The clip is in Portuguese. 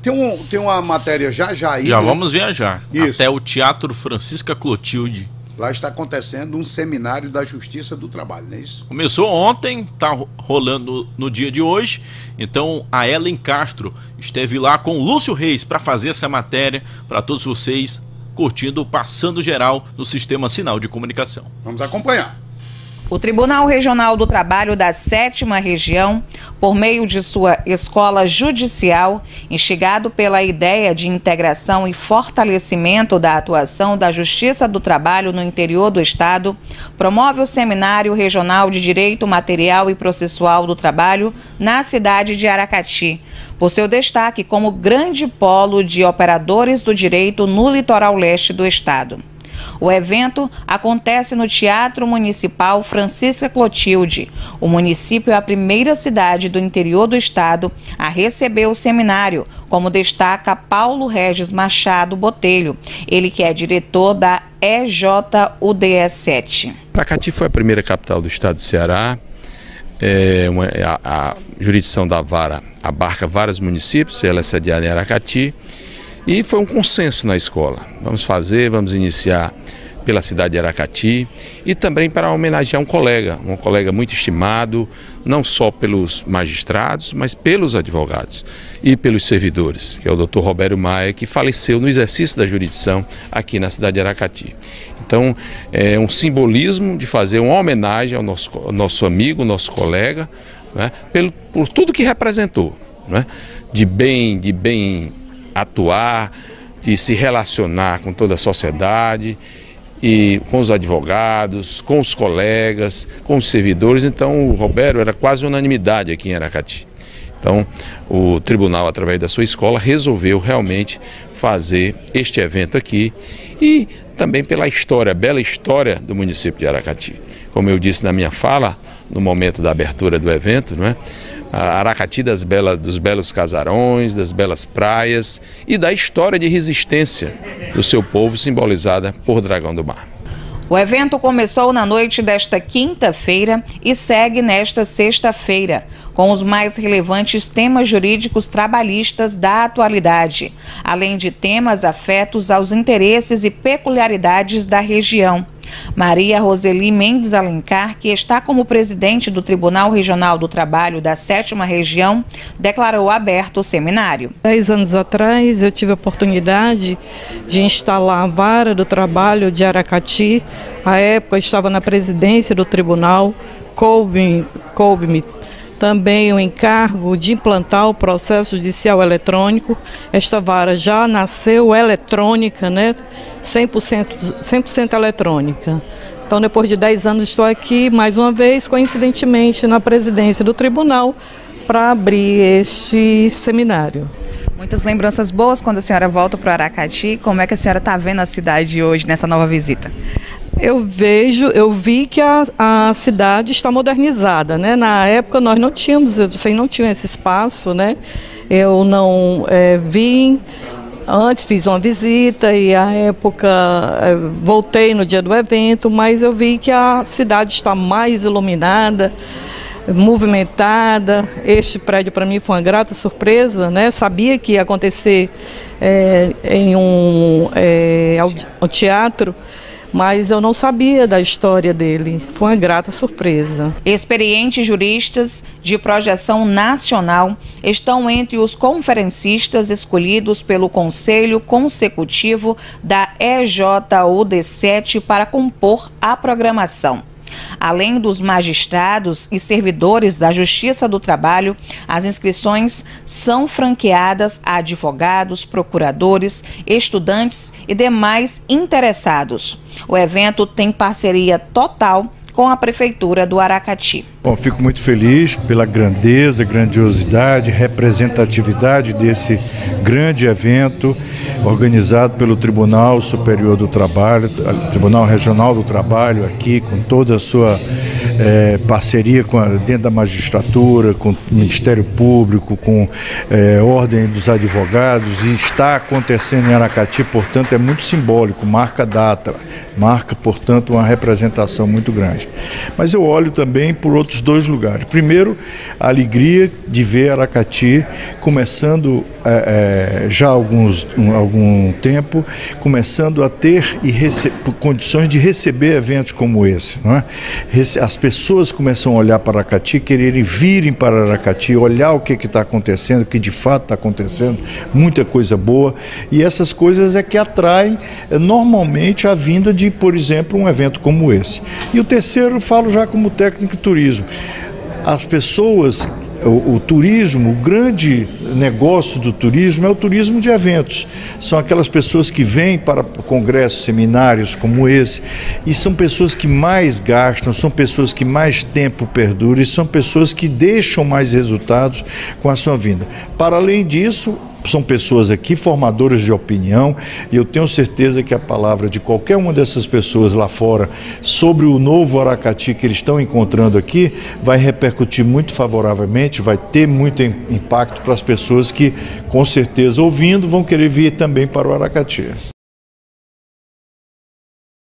Tem uma matéria já aí. Já vamos viajar. Isso. Até o Teatro Francisca Clotilde. Lá está acontecendo um seminário da Justiça do Trabalho, não é isso? Começou ontem, está rolando no dia de hoje. Então a Ellen Castro esteve lá com o Lúcio Reis para fazer essa matéria para todos vocês curtindo o Passando Geral no Sistema Sinal de Comunicação. Vamos acompanhar. O Tribunal Regional do Trabalho da 7ª Região, por meio de sua escola judicial, instigado pela ideia de integração e fortalecimento da atuação da Justiça do Trabalho no interior do Estado, promove o Seminário Regional de Direito Material e Processual do Trabalho na cidade de Aracati, por seu destaque como grande polo de operadores do direito no litoral leste do Estado. O evento acontece no Teatro Municipal Francisca Clotilde. O município é a primeira cidade do interior do estado a receber o seminário, como destaca Paulo Regis Machado Botelho, ele que é diretor da EJUDE 7. Aracati foi a primeira capital do estado do Ceará. A jurisdição da vara abarca vários municípios, ela é sediada em Aracati. E foi um consenso na escola. Vamos iniciar pela cidade de Aracati e também para homenagear um colega muito estimado, não só pelos magistrados, mas pelos advogados e pelos servidores, que é o Dr. Roberto Maia, que faleceu no exercício da jurisdição aqui na cidade de Aracati. Então, é um simbolismo de fazer uma homenagem ao nosso amigo, nosso colega, né, por tudo que representou, né, de bem atuar, de se relacionar com toda a sociedade e com os advogados, com os colegas, com os servidores. Então o Roberto era quase unanimidade aqui em Aracati. Então o tribunal, através da sua escola, resolveu realmente fazer este evento aqui e também pela história, a bela história do município de Aracati. Como eu disse na minha fala, no momento da abertura do evento, não é? Aracati dos belos casarões, das belas praias e da história de resistência do seu povo, simbolizada por Dragão do Mar. O evento começou na noite desta quinta-feira e segue nesta sexta-feira, com os mais relevantes temas jurídicos trabalhistas da atualidade, além de temas afetos aos interesses e peculiaridades da região. Maria Roseli Mendes Alencar, que está como presidente do Tribunal Regional do Trabalho da 7ª Região, declarou aberto o seminário. 10 anos atrás eu tive a oportunidade de instalar a vara do trabalho de Aracati. À época eu estava na presidência do tribunal, coube-me também o encargo de implantar o processo judicial eletrônico. Esta vara já nasceu eletrônica, né? 100% eletrônica. Então, depois de 10 anos, estou aqui mais uma vez, coincidentemente, na presidência do tribunal, para abrir este seminário. Muitas lembranças boas quando a senhora volta para o Aracati. Como é que a senhora está vendo a cidade hoje nessa nova visita? Eu vi que a cidade está modernizada, né? Na época nós não tínhamos, vocês não tinham esse espaço, né? Eu não vim, antes fiz uma visita e à época voltei no dia do evento, mas eu vi que a cidade está mais iluminada, movimentada. Este prédio para mim foi uma grata surpresa, né? Sabia que ia acontecer em um teatro, mas eu não sabia da história dele. Foi uma grata surpresa. Experientes juristas de projeção nacional estão entre os conferencistas escolhidos pelo Conselho Consecutivo da EJUDE 7 para compor a programação. Além dos magistrados e servidores da Justiça do Trabalho, as inscrições são franqueadas a advogados, procuradores, estudantes e demais interessados. O evento tem parceria total com a Prefeitura do Aracati. Bom, fico muito feliz pela grandeza, grandiosidade, representatividade desse grande evento organizado pelo Tribunal Superior do Trabalho, Tribunal Regional do Trabalho aqui, com toda a sua parceria dentro da magistratura, com o Ministério Público, com Ordem dos Advogados, e está acontecendo em Aracati, portanto é muito simbólico, marca data, marca, portanto, uma representação muito grande. Mas eu olho também por outros dois lugares. Primeiro, a alegria de ver Aracati começando já há algum tempo, começando a ter condições de receber eventos como esse, não é? As pessoas começam a olhar para Aracati, quererem virem para Aracati, olhar o que está acontecendo, o que de fato está acontecendo, muita coisa boa, e essas coisas é que atraem normalmente a vinda de, por exemplo, um evento como esse. E o terceiro, falo já como técnico de turismo, as pessoas... O turismo, o grande negócio do turismo é o turismo de eventos. São aquelas pessoas que vêm para congressos, seminários como esse, e são pessoas que mais gastam, são pessoas que mais tempo perduram, e são pessoas que deixam mais resultados com a sua vinda. Para além disso, são pessoas aqui formadoras de opinião, e eu tenho certeza que a palavra de qualquer uma dessas pessoas lá fora sobre o novo Aracati que eles estão encontrando aqui vai repercutir muito favoravelmente, vai ter muito impacto para as pessoas que, com certeza, ouvindo, vão querer vir também para o Aracati.